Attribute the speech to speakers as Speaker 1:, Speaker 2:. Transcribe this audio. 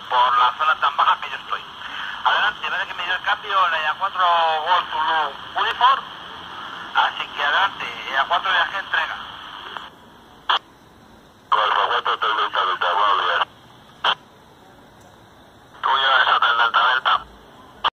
Speaker 1: por la zona tan baja que yo estoy. Adelante, parece que me dio el cambio la EA4 Gold Tulu Uniform, así que adelante, EA4 de